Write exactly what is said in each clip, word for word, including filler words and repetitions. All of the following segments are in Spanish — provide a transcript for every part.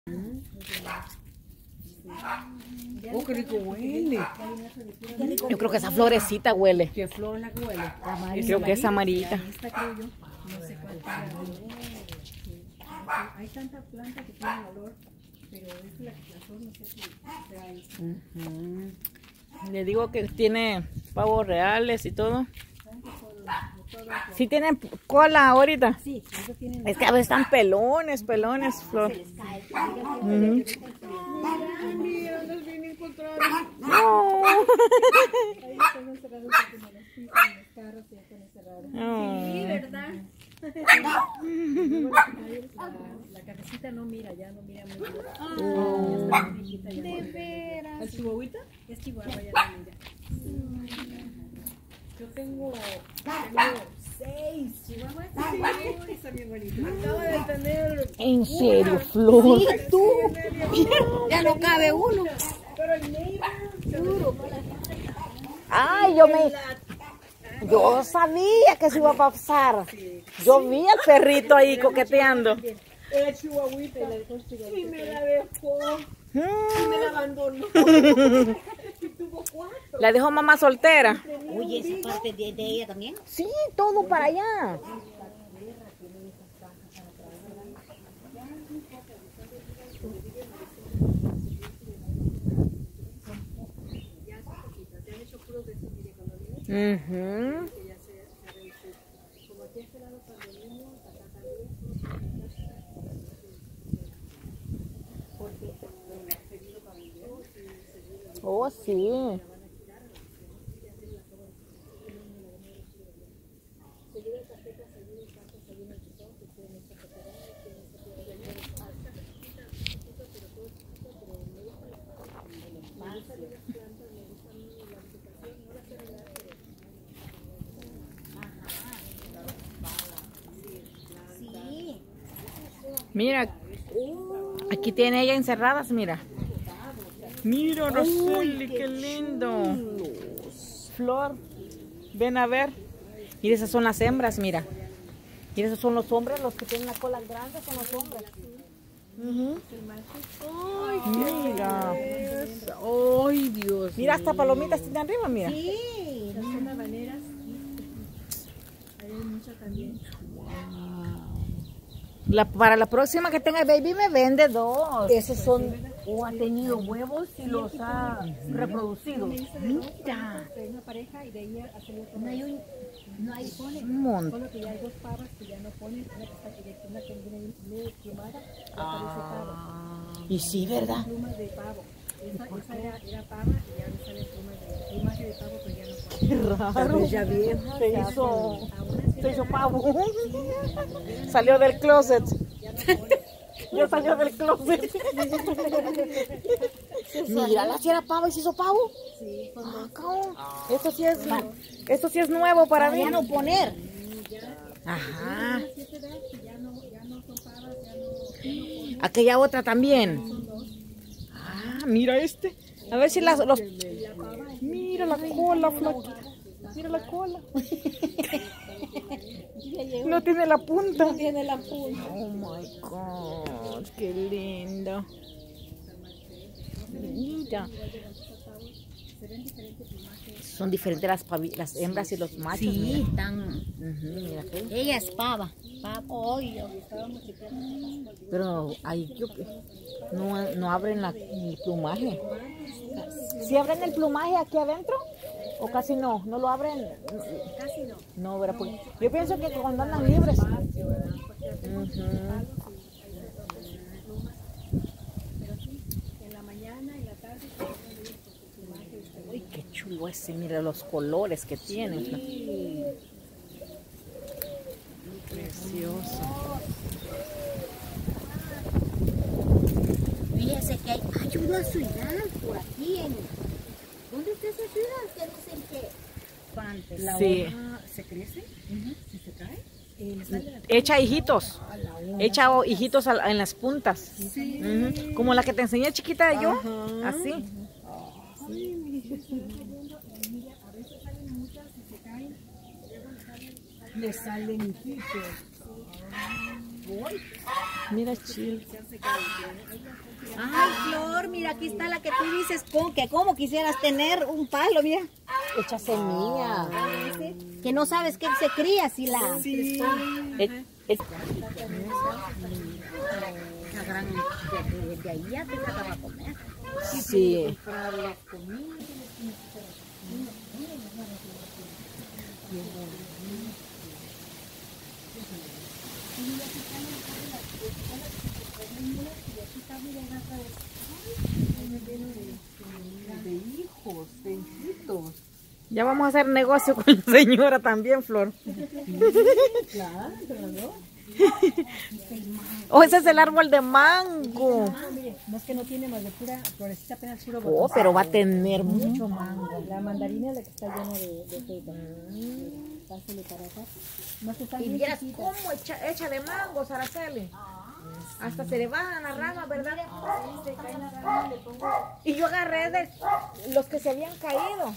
Oh, qué rico huele. Yo creo que esa florecita huele. ¿Qué flor la que huele? Yo creo que es amarillita. Esta creo yo. No sé cuál para. Hay tanta planta que tiene olor, pero es la que la flor no sé si será esta. Uh-huh. Le digo que tiene pavos reales y todo. ¿Sí tienen cola ahorita? Sí, eso tienen. Es que a veces están pelones, pelones, Flor. Uh-huh. Mira, nos viene a encontrar. No. Ahí están encerrados porque me los pisan los carros y ya están encerrados. No. Sí, ¿verdad? la, la cabecita no mira, ya no mira muy bien. Oh. Ya está muy viejita ya. ¿De veras? ¿Es chihuahuita? Es chihuahua, ya no mira. Yo tengo, tengo seis chihuahuas. Sí, está bien bonito. Acaba de tener. En serio, Flor. Sí, tú. Ya no cabe uno. Pero el neighbor, duro. Ay, yo me... Yo sabía que se iba a pasar. Yo vi al perrito ahí coqueteando. Era chihuahuita y me la dejó. Y me la abandonó. Y tuvo cuatro. ¿La dejó mamá soltera? Oye, esa parte de, de ella también. Sí, todo para allá. Uh-huh. Oh, sí. Mira, aquí tiene ella encerradas, mira. Mira, Roseli, qué lindo. Flor, ven a ver. Mira, esas son las hembras, mira. Mira, esos son los hombres, los que tienen la cola grande son los hombres. Uh-huh. Ay, mira. Ay, Dios. Mira, hasta palomitas tiene arriba, mira. Sí, son habaneras. Hay muchas también. La, para la próxima que tenga el baby me vende dos. Esos son, o ha tenido huevos y los ha reproducido. Mira. Hay una pareja y de ahí ha salido todo. No hay un, no hay pone. Un montón. Solo que ya hay dos pavas que ya no ponen. Una que está aquí, una que viene medio plumada, ya parece pavo. Y sí, ¿verdad? Plumas de pavo. Esa, esa era, era pava y ya no sale plumas de plumaje de pavo, pero ya no pone. Qué raro. Ya vieja. Se hizo, Ahora sí se hizo pavo. Salió del closet. Ya salió del closet. Mira, la si era pavo y se hizo pavo. sí, con Ah, dos. cabrón. Esto sí es, esto sí es nuevo para mí. Ya no poner. Ajá. Siete edad que ya no, ya no son pavas, ya no, ya no ponen. Aquella otra también. Son dos. Ah, mira este. A ver si las, los... Y la pava es Mira la cola, flaquita. Mira la cola. ya llegó. No tiene la punta. Tiene la punta. Oh my God, qué lindo. Mira. Son diferentes las, pavi- las hembras y los machos. Sí, mira. están. Ujú, mira aquí. Ella es pava. Pava. Oye, Pero ahí yo, no, no abren la, el plumaje. ¿Sí abren el plumaje aquí adentro? ¿O casi no? ¿No lo abren? casi no. No, ¿verdad? Porque yo pienso que cuando andan libres. Ujú. Pero sí, en la mañana, en la tarde, se van a ir por su plumaje. Uy, qué chulo ese, mira los colores que tiene. Sí. Precioso. Fíjese que hay, hay una ciudad por aquí en... ¿Dónde está esa ciudad? Que dicen que... La Sí. hoja se crece, si se cae. Eh, le sale la- Echa hijitos. Echa o- hijitos al- en las puntas. Sí. Ujú. Como la que te enseñé chiquita yo. Ajá. Así. Sí, mira. A veces salen muchas y se caen. Le salen hijitos. voy. Mira, chile. Ay, Flor, mira, aquí está la que tú dices, con, que como quisieras tener un palo, mira. Hecha semilla. Que no sabes que se cría si la... Sí. Es, es, Esa gran, de, de ahí ya te sacaba a comer. sí. De hijos, de hijitos. Ya vamos a hacer negocio con la señora también, Flor. Claro, ¿no? Oh, ese es el árbol de mango. Ah, mire, no es que no tiene más de pura florecita, apenas puro Oh, pero va a tener mucho. mucho mango. La mandarina es la que está llena de, de fruta. Pásale para acá. Más que están Y bien vieras chiquitas. cómo echa, echa de mango, Araceli. Hasta se le bajan las ramas, ¿verdad? Y yo agarré de los que se habían caído.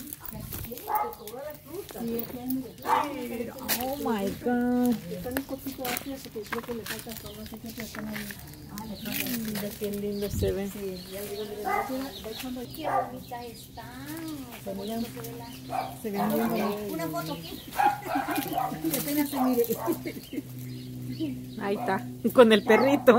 Oh my God. Están un poquito ácidas porque creo que le falta todo. No sé qué están ahí. Ah, le falta. Mira qué lindo se ve. Sí, ya digo, mira, ve cuando Qué bonita están. se miran, se ven bien bonitas. Una foto aquí. Apenas se mire. Ahí está, con el perrito.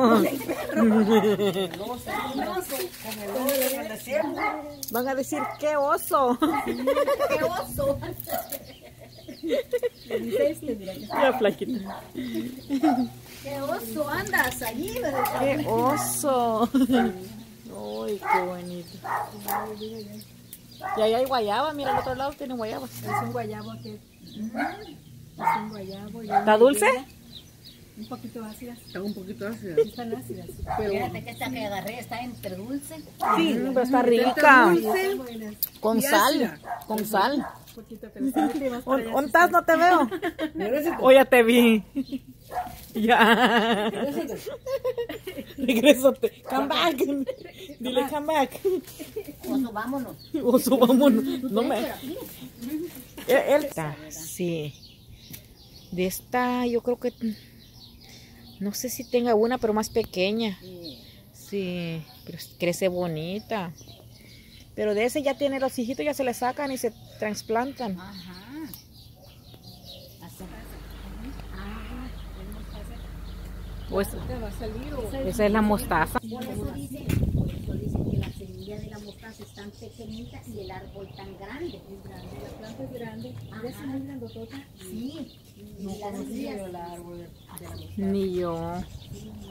Van a decir, qué oso. ¡Qué oso! Dice este, mira, que La flaquita. ¡Qué oso! Andas allí. Qué oso. Uy, qué bonito. Y ahí hay guayaba, mira, al otro lado tiene guayaba. es un guayabo aquí. Es un guayabo. y una ¿Está dulce? bebida, un poquito ácidas. Está un poquito ácida. Sí, están ácidas. Fíjate que esta que agarré está entre dulce. Sí, pero está rica. Están buenas. Con y sal, ácida. con sal. Un poquito, pero se mete más para allá. ¿Dónde estás? No te veo. O ya te vi. Ya. Regrésate. Come back. Dile come back. Oso, vámonos. O subámonos. No me. Pero aquí. Él, él- Ah, sí. De esta, yo creo que. No sé si tenga una, pero más pequeña. Sí, pero crece bonita. Pero de ese ya tiene los hijitos, ya se le sacan y se trasplantan. Ajá. Así. O es- ¿Te va a salir o...? esa es la mostaza. Por eso dicen, por eso dicen que las semillas de la mostaza están pequeñitas y el árbol tan grande. Es grande, la planta es grande. Ajá. ¿Es muy grandotota? Sí. No Y las conocía semillas. yo el árbol de la mostaza. Ni yo.